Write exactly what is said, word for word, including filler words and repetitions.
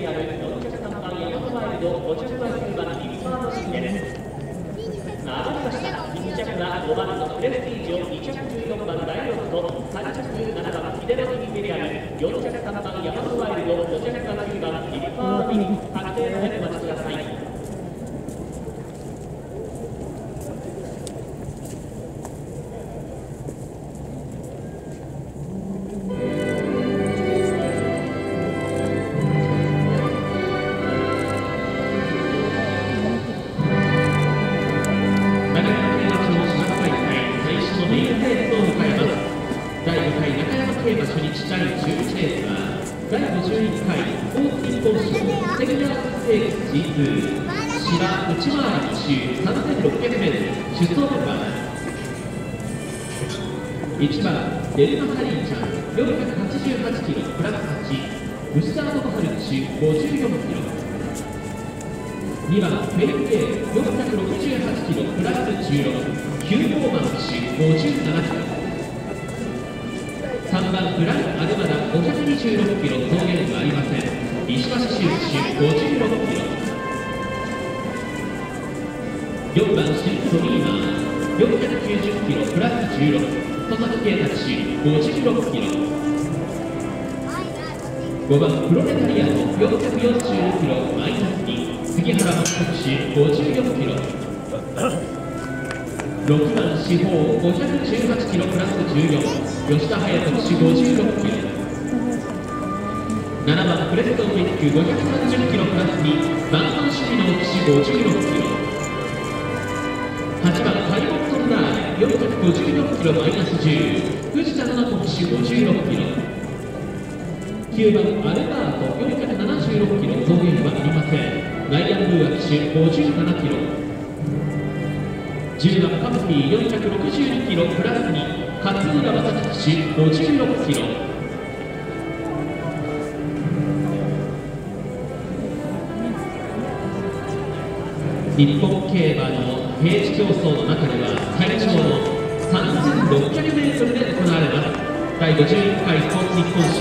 あるよん着さんばんヤマトワイルド、ご着はきゅうばんリッパードシンです。上がりました。いっ着はごばんのプレスティージョ、に着じゅうよんばんダイオット、さん着ななばんフィデロティ・インペリアル、よん着さんばんヤマトワイルド、ご着はきゅうばんリッパードミニ、確定までお待ちください。いちばんデルマサリーちゃんよんひゃくはちじゅうはちキロプラスはち、ウスタードコハル騎手ごじゅうよんキロ、にばんフェインゲーよんひゃくろくじゅうはちキロプラスじゅうろく、キューボーマン騎手ごじゅうななキロ、さんばんフランアルマダごひゃくにじゅうろくキロ、増減はありません。石橋修騎手ごじゅうろくキロ、よんばんシルクドリーマーよんひゃくきゅうじゅっキロプラスじゅうろく、戸崎圭太騎手ごじゅうろくキロ、ごばんプロレタリアのよんひゃくよんじゅうキロマイナスに、杉原真騎手ごじゅうよんキロ、ろくばん四方ごひゃくじゅうはちキロプラスじゅうよん、吉田隼人騎手ごじゅうろくキロ、ななばんプレストンビックごひゃくさんじゅっキロプラスに、バンバンシュリノ騎手ごじゅうろくキロ、はちばんカイモントンダーレよんひゃくごじゅうよんキロマイナスじゅう、藤田七子騎手ごじゅうろくキロ、きゅうばんアルバートよんひゃくななじゅうろくキロ、増減はありません。ライアン・ルーア騎手ごじゅうななキロ、じゅうばんカムフィーよんひゃくろくじゅうにキロプラスに、勝浦正樹騎手ごじゅうろくキロ、日本競馬の平地競争の中では最長のさんぜんろっぴゃくメートルで行われます。だいごじゅういっかいスポーツ日本